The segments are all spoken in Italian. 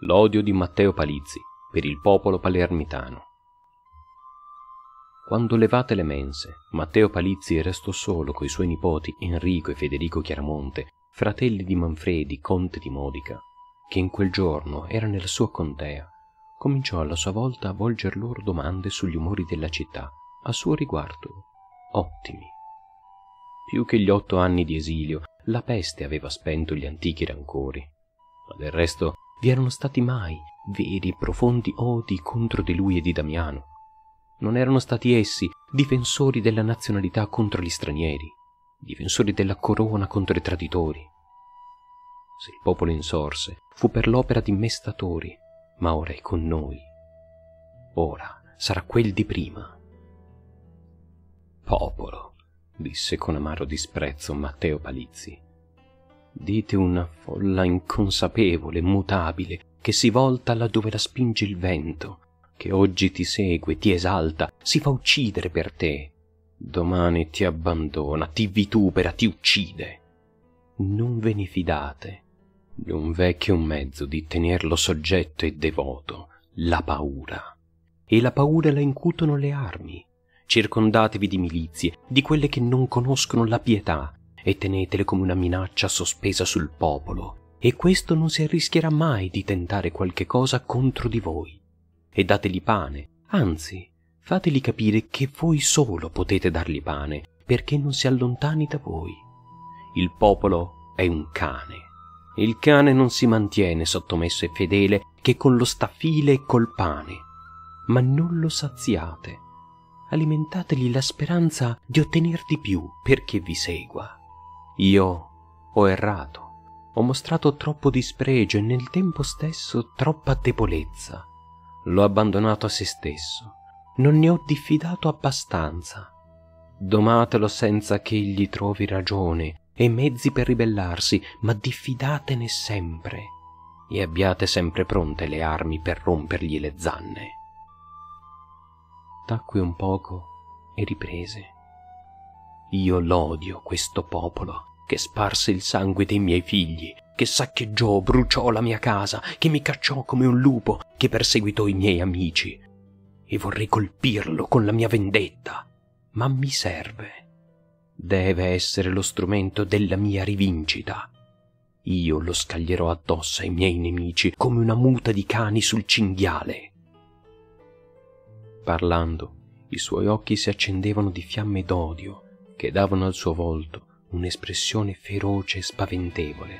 L'odio di Matteo Palizzi per il popolo palermitano. Quando levate le mense, Matteo Palizzi restò solo coi suoi nipoti Enrico e Federico Chiaramonte, fratelli di Manfredi, conte di Modica, che in quel giorno era nella sua contea. Cominciò alla sua volta a volger loro domande sugli umori della città, a suo riguardo, ottimi. Più che gli 8 anni di esilio, la peste aveva spento gli antichi rancori, ma del resto vi erano stati mai veri e profondi odi contro di lui e di Damiano? Non erano stati essi difensori della nazionalità contro gli stranieri, difensori della corona contro i traditori? Se il popolo insorse, fu per l'opera di mestatori, ma ora è con noi. Ora sarà quel di prima. Popolo, disse con amaro disprezzo Matteo Palizzi. Dite una folla inconsapevole, mutabile, che si volta laddove la spinge il vento, che oggi ti segue, ti esalta, si fa uccidere per te, domani ti abbandona, ti vitupera, ti uccide. Non ve ne fidate. Non v'è che un mezzo di tenerlo soggetto e devoto, la paura. E la paura la incutono le armi. Circondatevi di milizie, di quelle che non conoscono la pietà, e tenetele come una minaccia sospesa sul popolo, e questo non si arrischierà mai di tentare qualche cosa contro di voi. E dateli pane, anzi, fateli capire che voi solo potete dargli pane, perché non si allontani da voi. Il popolo è un cane. Il cane non si mantiene sottomesso e fedele che con lo staffile e col pane, ma non lo saziate. Alimentategli la speranza di ottener di più perché vi segua. Io ho errato, ho mostrato troppo dispregio e nel tempo stesso troppa debolezza. L'ho abbandonato a se stesso, non ne ho diffidato abbastanza. Domatelo senza che egli trovi ragione e mezzi per ribellarsi, ma diffidatene sempre e abbiate sempre pronte le armi per rompergli le zanne. Tacque un poco e riprese. Io l'odio questo popolo che sparse il sangue dei miei figli, che saccheggiò, bruciò la mia casa, che mi cacciò come un lupo, che perseguitò i miei amici. E vorrei colpirlo con la mia vendetta, ma mi serve. Deve essere lo strumento della mia rivincita. Io lo scaglierò addosso ai miei nemici come una muta di cani sul cinghiale. Parlando, i suoi occhi si accendevano di fiamme d'odio che davano al suo volto un'espressione feroce e spaventevole.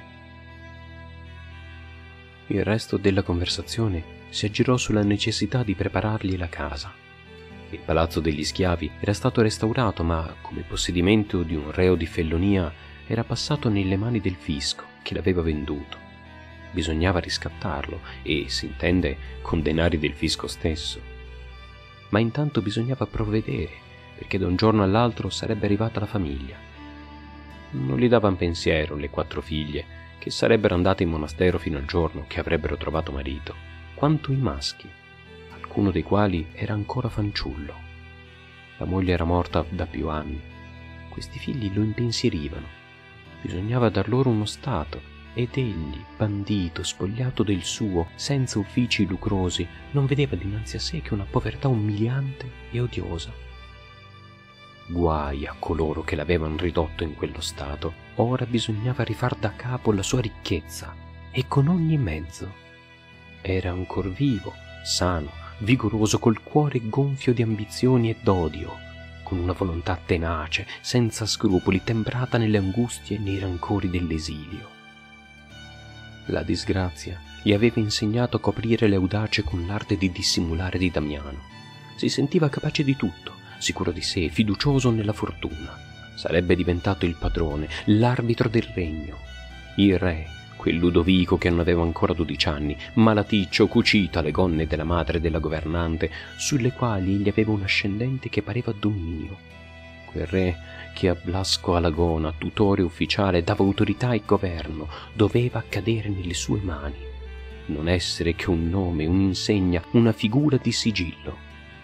Il resto della conversazione si aggirò sulla necessità di preparargli la casa. Il palazzo degli schiavi era stato restaurato, ma come possedimento di un reo di fellonia era passato nelle mani del fisco che l'aveva venduto. Bisognava riscattarlo e, si intende, con denari del fisco stesso. Ma intanto bisognava provvedere, perché da un giorno all'altro sarebbe arrivata la famiglia. Non gli davan pensiero le 4 figlie, che sarebbero andate in monastero fino al giorno che avrebbero trovato marito, quanto i maschi, alcuno dei quali era ancora fanciullo. La moglie era morta da più anni. Questi figli lo impensierivano. Bisognava dar loro uno stato, ed egli, bandito, spogliato del suo, senza uffici lucrosi, non vedeva dinanzi a sé che una povertà umiliante e odiosa. Guai a coloro che l'avevano ridotto in quello stato. Ora bisognava rifar da capo la sua ricchezza, e con ogni mezzo. Era ancor vivo, sano, vigoroso, col cuore gonfio di ambizioni e d'odio, con una volontà tenace, senza scrupoli, temprata nelle angustie e nei rancori dell'esilio. La disgrazia gli aveva insegnato a coprire le audacie con l'arte di dissimulare di Damiano. Si sentiva capace di tutto, sicuro di sé, fiducioso nella fortuna. Sarebbe diventato il padrone, l'arbitro del regno. Il re, quel Ludovico che non aveva ancora 12 anni, malaticcio, cucito alle gonne della madre della governante, sulle quali egli aveva un ascendente che pareva dominio. Quel re che a Blasco Alagona, tutore ufficiale, dava autorità e governo, doveva cadere nelle sue mani, non essere che un nome, un'insegna, una figura di sigillo.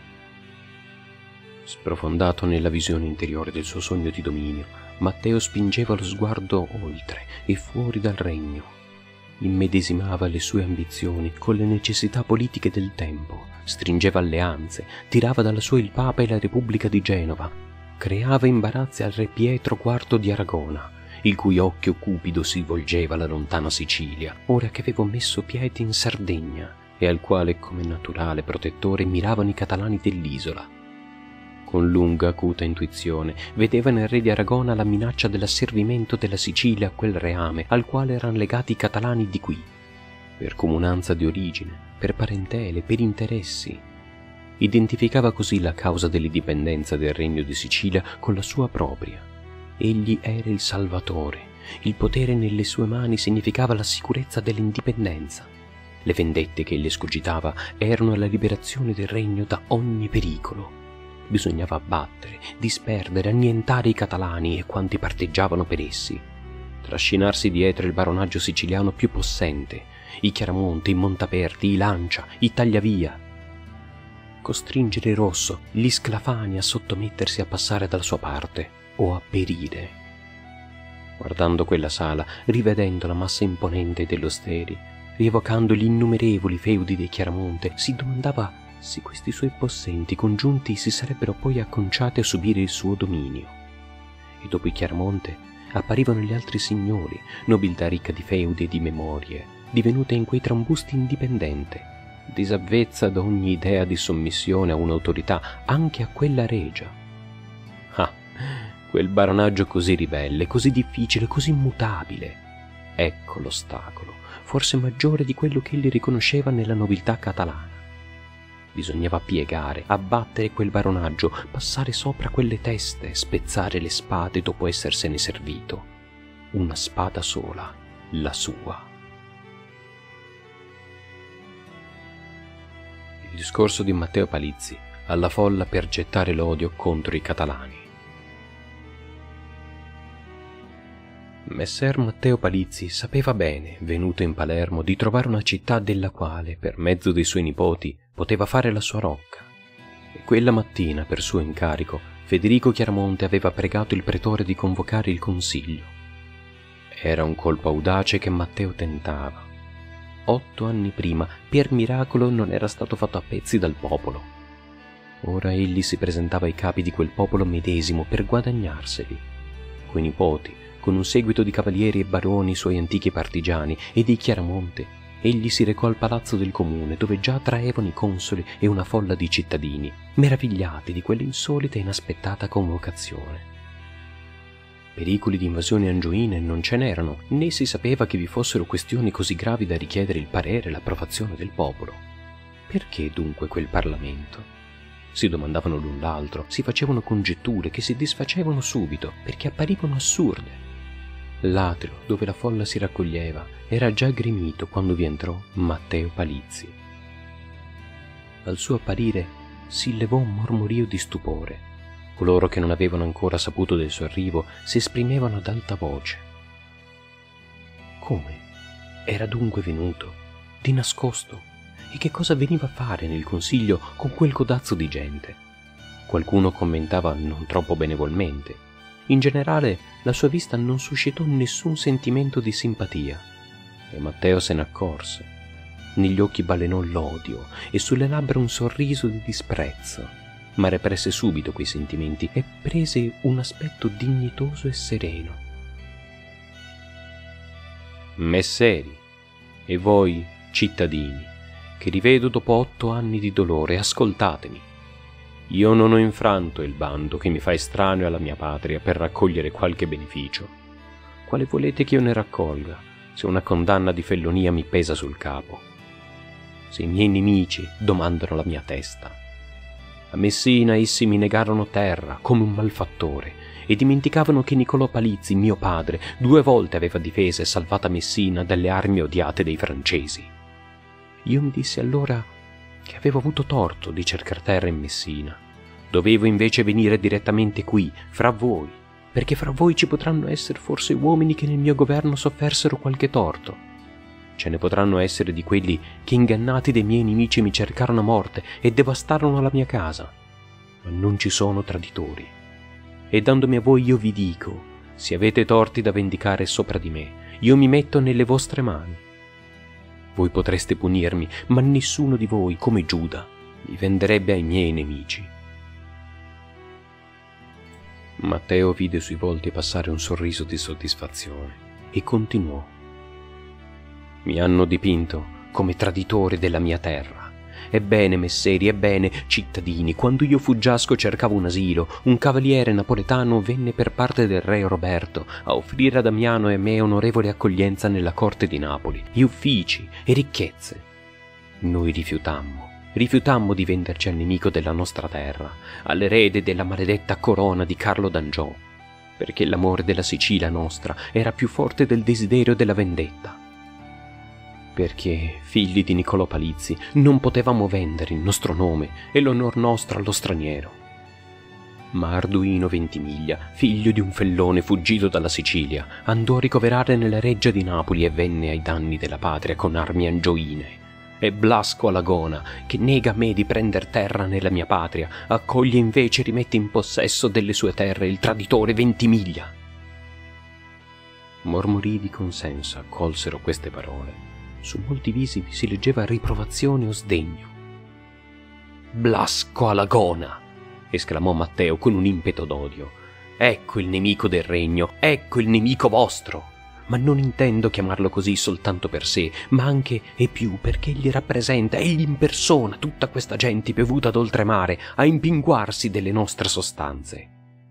Sprofondato nella visione interiore del suo sogno di dominio, Matteo spingeva lo sguardo oltre e fuori dal regno. Immedesimava le sue ambizioni con le necessità politiche del tempo, stringeva alleanze, tirava dalla sua il Papa e la Repubblica di Genova, creava imbarazzi al re Pietro IV di Aragona, il cui occhio cupido si volgeva alla lontana Sicilia, ora che avevo messo piede in Sardegna, e al quale, come naturale protettore, miravano i catalani dell'isola. Con lunga, acuta intuizione, vedeva nel re di Aragona la minaccia dell'asservimento della Sicilia a quel reame al quale erano legati i catalani di qui, per comunanza di origine, per parentele, per interessi. Identificava così la causa dell'indipendenza del regno di Sicilia con la sua propria. Egli era il Salvatore, il potere nelle sue mani significava la sicurezza dell'indipendenza. Le vendette che egli escogitava erano la liberazione del regno da ogni pericolo. Bisognava abbattere, disperdere, annientare i catalani e quanti parteggiavano per essi, trascinarsi dietro il baronaggio siciliano più possente, i Chiaramonte, i Montaperti, i Lancia, i Tagliavia, costringere il Rosso, gli Sclafani a sottomettersi a passare dalla sua parte o a perire. Guardando quella sala, rivedendo la massa imponente dello Steri, rievocando gli innumerevoli feudi dei Chiaramonte, si domandava se questi suoi possenti congiunti si sarebbero poi acconciati a subire il suo dominio. E dopo i Chiaramonte apparivano gli altri signori, nobiltà ricca di feudi e di memorie, divenuta in quei trambusti indipendente, disavvezza da ogni idea di sommissione a un'autorità, anche a quella regia. Ah, quel baronaggio così ribelle, così difficile, così immutabile. Ecco l'ostacolo, forse maggiore di quello che egli riconosceva nella nobiltà catalana. Bisognava piegare, abbattere quel baronaggio, passare sopra quelle teste, spezzare le spade dopo essersene servito. Una spada sola, la sua. Il discorso di Matteo Palizzi alla folla per gettare l'odio contro i catalani. Messer Matteo Palizzi sapeva bene, venuto in Palermo, di trovare una città della quale, per mezzo dei suoi nipoti, poteva fare la sua rocca. E quella mattina, per suo incarico, Federico Chiaramonte aveva pregato il pretore di convocare il consiglio. Era un colpo audace che Matteo tentava. 8 anni prima, per miracolo, non era stato fatto a pezzi dal popolo. Ora egli si presentava ai capi di quel popolo medesimo per guadagnarseli. Coi nipoti, con un seguito di cavalieri e baroni suoi antichi partigiani e dei Chiaramonte, egli si recò al palazzo del comune, dove già traevano i consoli e una folla di cittadini, meravigliati di quell'insolita e inaspettata convocazione. Pericoli di invasioni angioine non ce n'erano, né si sapeva che vi fossero questioni così gravi da richiedere il parere e l'approvazione del popolo. Perché dunque quel Parlamento? Si domandavano l'un l'altro, si facevano congetture che si disfacevano subito, perché apparivano assurde. L'atrio, dove la folla si raccoglieva, era già gremito quando vi entrò Matteo Palizzi. Al suo apparire si levò un mormorio di stupore. Coloro che non avevano ancora saputo del suo arrivo si esprimevano ad alta voce. Come? Era dunque venuto? Di nascosto? E che cosa veniva a fare nel consiglio con quel codazzo di gente? Qualcuno commentava non troppo benevolmente. In generale, la sua vista non suscitò nessun sentimento di simpatia, e Matteo se ne accorse. Negli occhi balenò l'odio e sulle labbra un sorriso di disprezzo, ma represse subito quei sentimenti e prese un aspetto dignitoso e sereno. Messeri, e voi, cittadini, che rivedo dopo 8 anni di dolore, ascoltatemi. Io non ho infranto il bando che mi fa estraneo alla mia patria per raccogliere qualche beneficio. Quale volete che io ne raccolga, se una condanna di fellonia mi pesa sul capo? Se i miei nemici domandano la mia testa. A Messina essi mi negarono terra come un malfattore e dimenticavano che Niccolò Palizzi, mio padre, 2 volte aveva difesa e salvata Messina dalle armi odiate dei francesi. Io mi dissi allora che avevo avuto torto di cercar terra in Messina. Dovevo invece venire direttamente qui, fra voi, perché fra voi ci potranno essere forse uomini che nel mio governo soffersero qualche torto. Ce ne potranno essere di quelli che, ingannati dai miei nemici, mi cercarono a morte e devastarono la mia casa. Ma non ci sono traditori. E dandomi a voi io vi dico, se avete torti da vendicare sopra di me, io mi metto nelle vostre mani. Voi potreste punirmi, ma nessuno di voi, come Giuda, mi venderebbe ai miei nemici. Matteo vide sui volti passare un sorriso di soddisfazione e continuò. Mi hanno dipinto come traditore della mia terra. Ebbene, messeri, ebbene, cittadini, quando io fuggiasco cercavo un asilo, un cavaliere napoletano venne per parte del re Roberto a offrire a Damiano e a me onorevole accoglienza nella corte di Napoli, e uffici e ricchezze. Noi rifiutammo di venderci al nemico della nostra terra, all'erede della maledetta corona di Carlo d'Angiò, perché l'amore della Sicilia nostra era più forte del desiderio della vendetta. Perché, figli di Niccolò Palizzi, non potevamo vendere il nostro nome e l'onor nostro allo straniero. Ma Arduino Ventimiglia, figlio di un fellone fuggito dalla Sicilia, andò a ricoverare nella reggia di Napoli e venne ai danni della patria con armi angioine. E Blasco Alagona, che nega a me di prender terra nella mia patria, accoglie invece e rimette in possesso delle sue terre il traditore Ventimiglia. Mormorii di consenso accolsero queste parole. Su molti visi si leggeva riprovazione o sdegno. «Blasco Alagona!» esclamò Matteo con un impeto d'odio. «Ecco il nemico del regno, ecco il nemico vostro! Ma non intendo chiamarlo così soltanto per sé, ma anche e più perché egli rappresenta, egli in persona, tutta questa gente piovuta d'oltremare a impinguarsi delle nostre sostanze.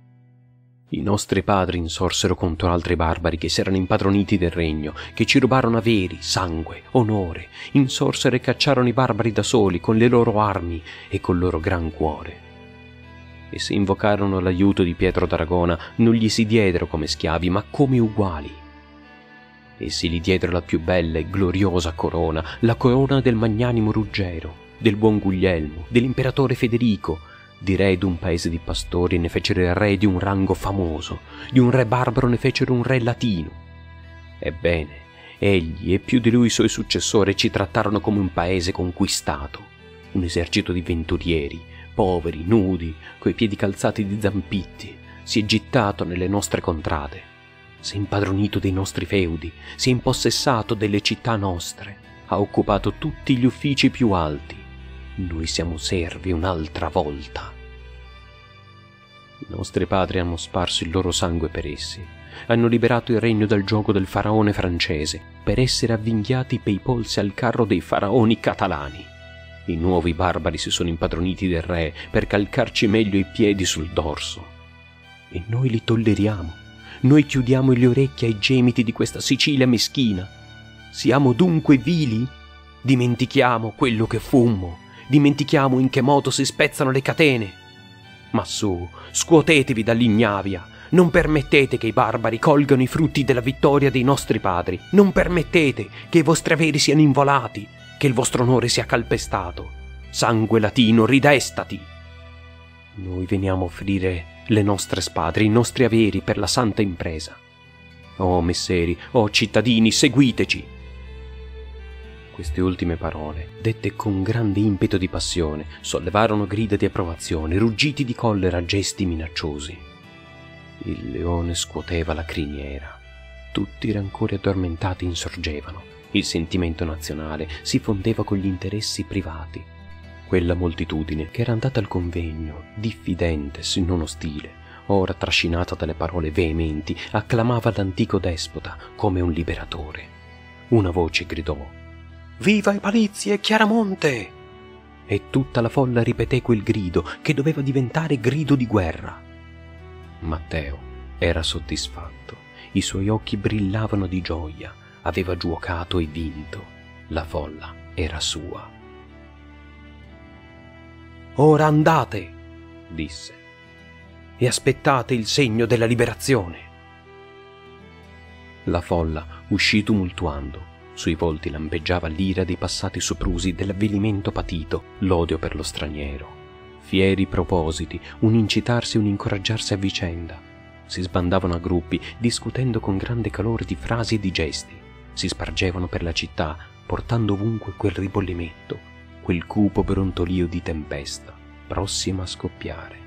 I nostri padri insorsero contro altri barbari che si erano impadroniti del regno, che ci rubarono averi, sangue, onore, insorsero e cacciarono i barbari da soli con le loro armi e col loro gran cuore. E se invocarono l'aiuto di Pietro d'Aragona, non gli si diedero come schiavi, ma come uguali. Essi gli diedero la più bella e gloriosa corona, la corona del magnanimo Ruggero, del buon Guglielmo, dell'imperatore Federico. Di re d'un paese di pastori ne fecero il re di un rango famoso, di un re barbaro ne fecero un re latino. Ebbene, egli e più di lui i suoi successori ci trattarono come un paese conquistato, un esercito di venturieri, poveri, nudi, coi piedi calzati di zampitti, si è gittato nelle nostre contrade, si è impadronito dei nostri feudi, si è impossessato delle città nostre, ha occupato tutti gli uffici più alti. Noi siamo servi un'altra volta. I nostri padri hanno sparso il loro sangue per essi, hanno liberato il regno dal giogo del faraone francese per essere avvinghiati pei polsi al carro dei faraoni catalani. I nuovi barbari si sono impadroniti del re per calcarci meglio i piedi sul dorso. E noi li tolleriamo, noi chiudiamo le orecchie ai gemiti di questa Sicilia meschina. Siamo dunque vili? Dimentichiamo quello che fummo. Dimentichiamo in che modo si spezzano le catene. Ma su, scuotetevi dall'ignavia. Non permettete che i barbari colgano i frutti della vittoria dei nostri padri. Non permettete che i vostri averi siano involati, che il vostro onore sia calpestato. Sangue latino, ridestati. Noi veniamo a offrire le nostre spade, i nostri averi per la santa impresa. Oh messeri, oh cittadini, seguiteci. Queste ultime parole, dette con grande impeto di passione, sollevarono grida di approvazione, ruggiti di collera, gesti minacciosi. Il leone scuoteva la criniera. Tutti i rancori addormentati insorgevano. Il sentimento nazionale si fondeva con gli interessi privati. Quella moltitudine che era andata al convegno, diffidente se non ostile, ora trascinata dalle parole veementi, acclamava l'antico despota come un liberatore. Una voce gridò: «Viva i Palizzi e Chiaramonte!» E tutta la folla ripeté quel grido che doveva diventare grido di guerra. Matteo era soddisfatto, i suoi occhi brillavano di gioia, aveva giuocato e vinto, la folla era sua. «Ora andate», disse, «e aspettate il segno della liberazione». La folla uscì tumultuando. Sui volti lampeggiava l'ira dei passati soprusi, dell'avvilimento patito, l'odio per lo straniero. Fieri propositi, un incitarsi e un incoraggiarsi a vicenda. Si sbandavano a gruppi, discutendo con grande calore di frasi e di gesti. Si spargevano per la città, portando ovunque quel ribollimento, quel cupo brontolio di tempesta, prossima a scoppiare.